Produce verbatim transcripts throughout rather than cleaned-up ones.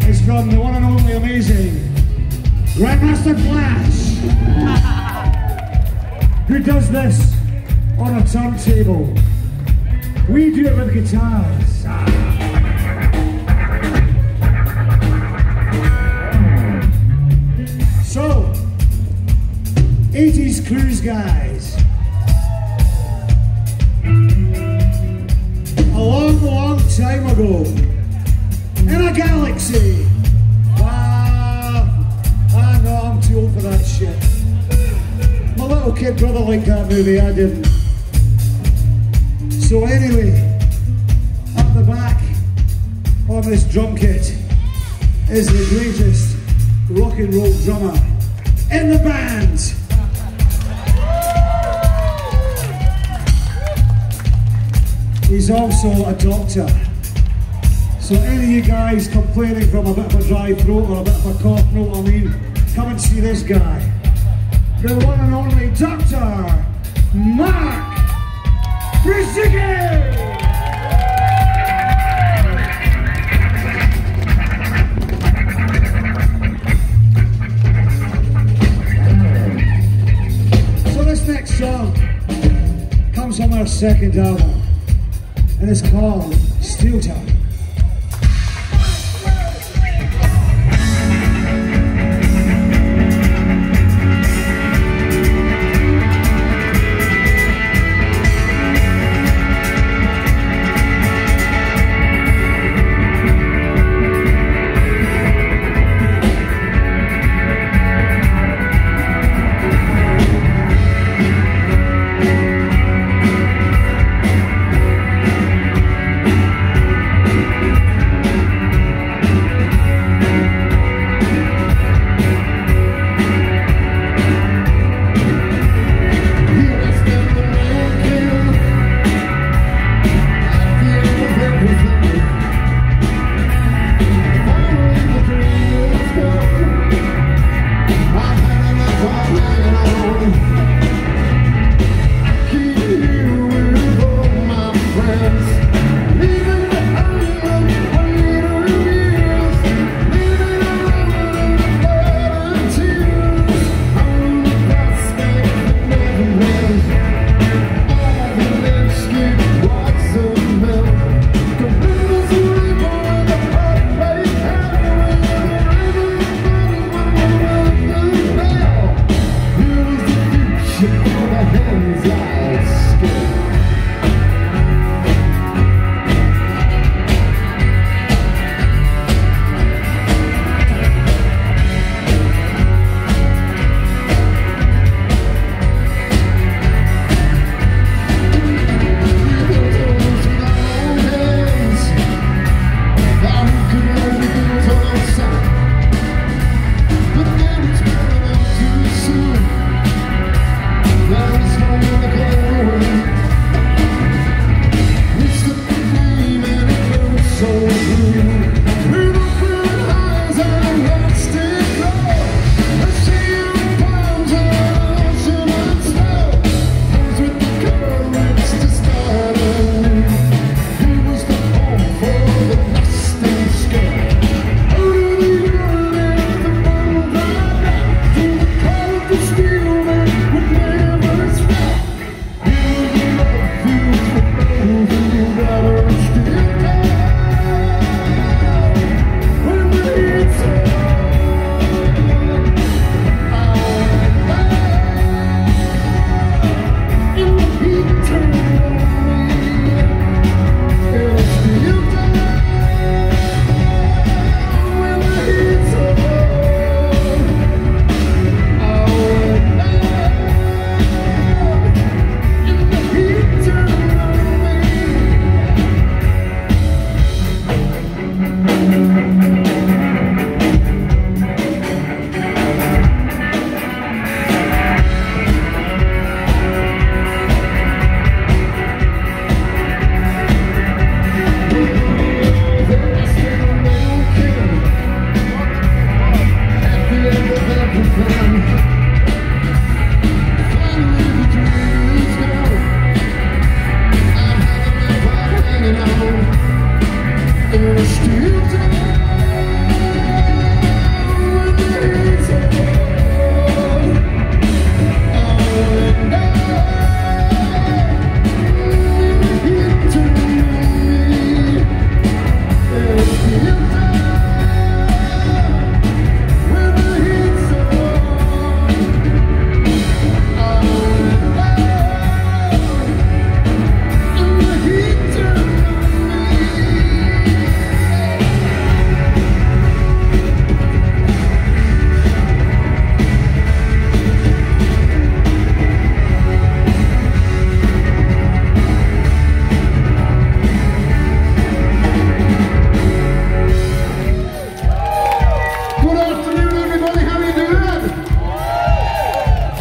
is from the one and only amazing Grandmaster Flash, who does this on a turntable. We do it with guitars. So, eighties cruise guys. A long, long time ago, in a galaxy. Ah, I know, I'm too old for that shit. My little kid brother liked that movie, I didn't. So anyway, up the back on this drum kit is the greatest rock and roll drummer in the band. He's also a doctor. So any of you guys complaining from a bit of a dry throat or a bit of a cough, know what I mean? Come and see this guy. The one and only Doctor Mark Brzezinski! So this next song comes from our second album, and it's called Steel Time.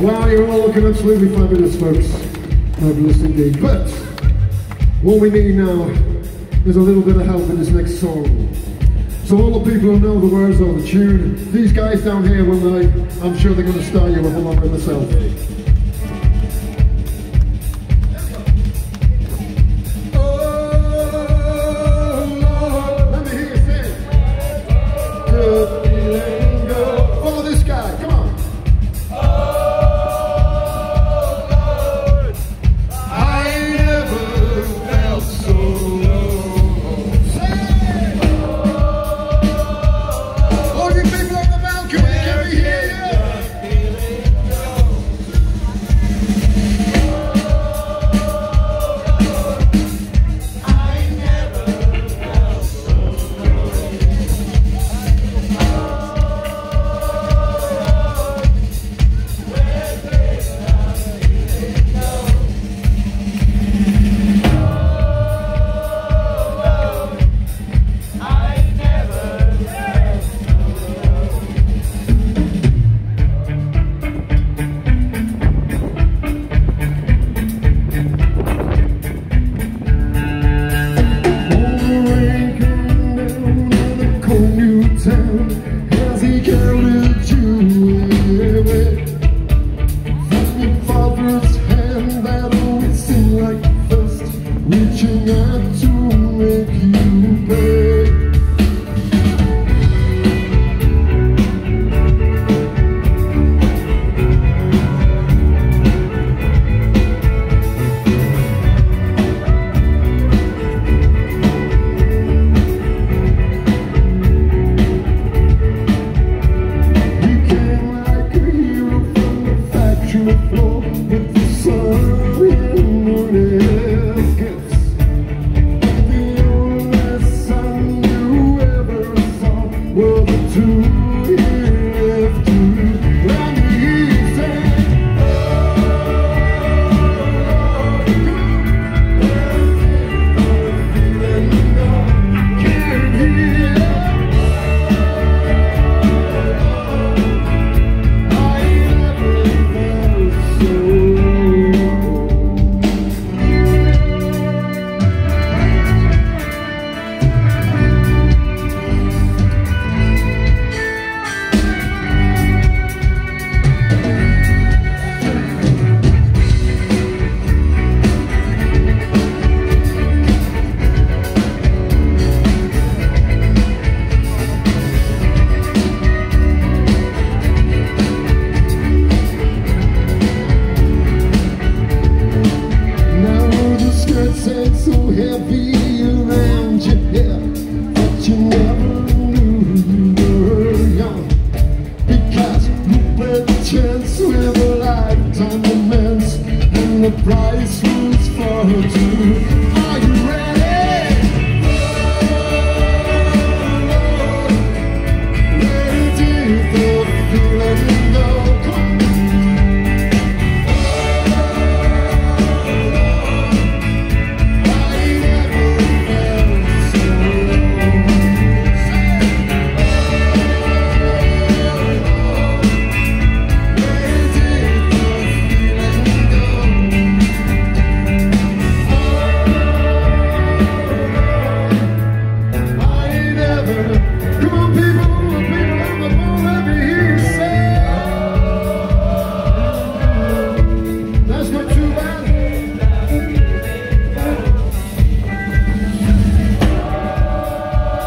Wow, you're all looking absolutely fabulous, folks. Fabulous indeed. But what we need now is a little bit of help in this next song. So all the people who know the words of the tune, these guys down here, when they, I'm sure they're going to start you with along with myself.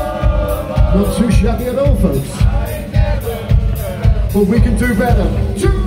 Not too shabby at all, folks. But we can do better.